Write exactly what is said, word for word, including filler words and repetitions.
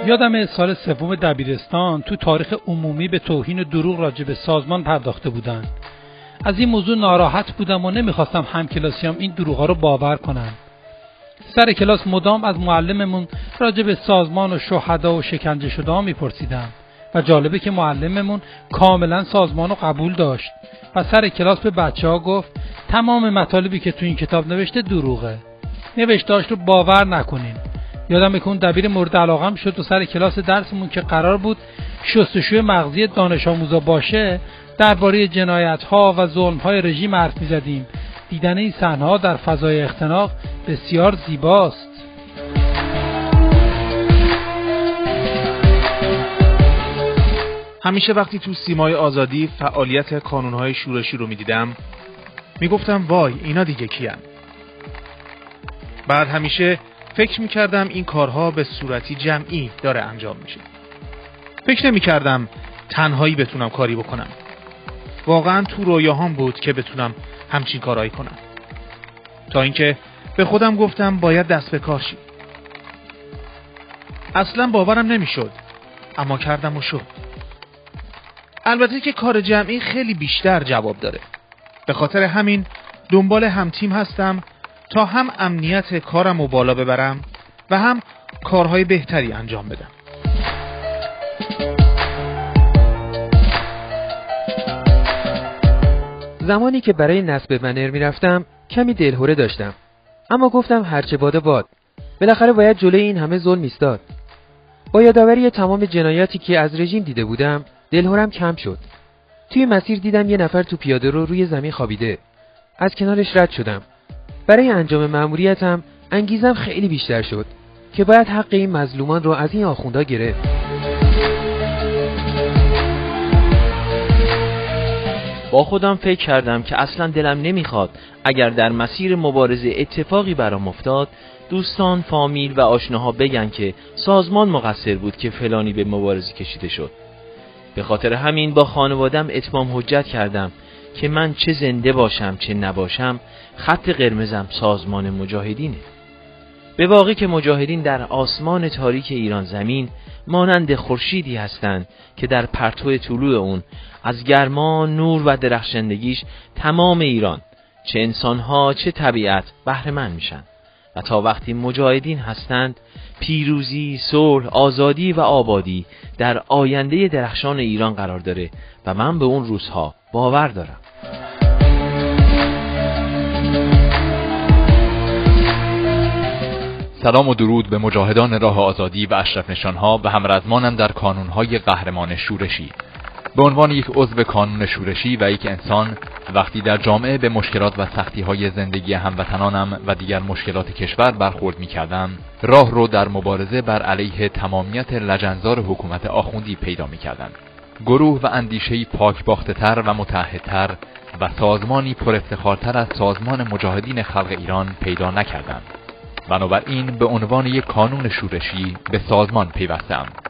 یادم سال سوم دبیرستان تو تاریخ عمومی به توهین و دروغ راجع به سازمان پرداخته بودن. از این موضوع ناراحت بودم و نمیخواستم همکلاسیام این دروغا رو باور کنن. سر کلاس مدام از معلممون راجع به سازمان و شهدا و شکنجه شده ها میپرسیدم و جالبه که معلممون کاملا سازمان رو قبول داشت و سر کلاس به بچه ها گفت تمام مطالبی که تو این کتاب نوشته دروغه. نوشته‌اش رو باور نکنین. یادم که اون دبیر مورد علاقم شد و سر کلاس درسمون که قرار بود شستشوی مغزی دانش آموزا باشه درباره جنایت‌ها و ظلم‌های رژیم حرف می‌زدیم. دیدن این صحنه‌ها در فضای اختناق بسیار زیباست. همیشه وقتی تو سیمای آزادی فعالیت کانون‌های شورشی رو می‌دیدم میگفتم وای اینا دیگه کیان؟ بعد همیشه فکر می‌کردم این کارها به صورتی جمعی داره انجام میشه. فکر نمی‌کردم تنهایی بتونم کاری بکنم. واقعاً تو رویاهام بود که بتونم همچین کارایی کنم. تا اینکه به خودم گفتم باید دست به کار شی. اصلاً باورم نمی‌شد، اما کردم و شد. البته که کار جمعی خیلی بیشتر جواب داره. به خاطر همین دنبال هم تیم هستم تا هم امنیت کارم رو بالا ببرم و هم کارهای بهتری انجام بدم. زمانی که برای نصب بنر میرفتم کمی دلهوره داشتم، اما گفتم هرچه باده باد. بالاخره باید جلوی این همه ظلم ایستاد. با یادآوری تمام جنایاتی که از رژیم دیده بودم دلهورم کم شد. توی مسیر دیدم یه نفر تو پیاده رو روی زمین خوابیده. از کنارش رد شدم. برای انجام مأموریتم انگیزم خیلی بیشتر شد که باید حق این مظلومان رو از این آخوندا گرفت. با خودم فکر کردم که اصلا دلم نمیخواد اگر در مسیر مبارزه اتفاقی برام افتاد دوستان، فامیل و آشناها بگن که سازمان مقصر بود که فلانی به مبارزه کشیده شد. به خاطر همین با خانوادم اتمام حجت کردم که من چه زنده باشم چه نباشم خط قرمزم سازمان مجاهدینه. به واقع که مجاهدین در آسمان تاریک ایران زمین مانند خورشیدی هستند که در پرتو طلوع اون از گرما، نور و درخشندگیش تمام ایران چه انسانها چه طبیعت بهره مند میشن و تا وقتی مجاهدین هستند پیروزی، صلح، آزادی و آبادی در آینده درخشان ایران قرار داره و من به اون روزها باور دارم. سلام و درود به مجاهدان راه آزادی و اشرف نشانها و همرزمانم در کانونهای قهرمان شورشی. به عنوان یک عضو کانون شورشی و یک انسان وقتی در جامعه به مشکلات و سختی‌های زندگی هموطنانم و دیگر مشکلات کشور برخورد می‌کردم، راه رو در مبارزه بر علیه تمامیت لجنزار حکومت آخوندی پیدا می‌کردم. گروه و اندیشه‌ای پاکباخته‌تر و متحدتر و سازمانی پر افتخارتر از سازمان مجاهدین خلق ایران پیدا نکردم. بنابراین به عنوان یک کانون شورشی به سازمان پیوستم.